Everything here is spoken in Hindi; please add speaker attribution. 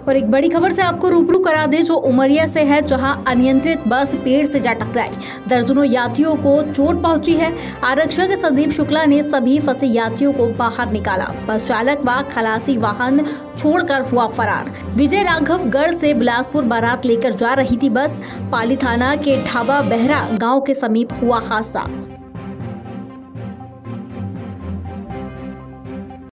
Speaker 1: और एक बड़ी खबर से आपको रूबरू करा दें जो उमरिया से है, जहां अनियंत्रित बस पेड़ से जा टकराई। दर्जनों यात्रियों को चोट पहुंची है। आरक्षक संदीप शुक्ला ने सभी फंसे यात्रियों को बाहर निकाला। बस चालक व खलासी वाहन छोड़कर हुआ फरार। विजय राघवगढ़ से बिलासपुर बारात लेकर जा रही थी बस। पाली थाना के ढाबा बहरा गांव के समीप हुआ हादसा।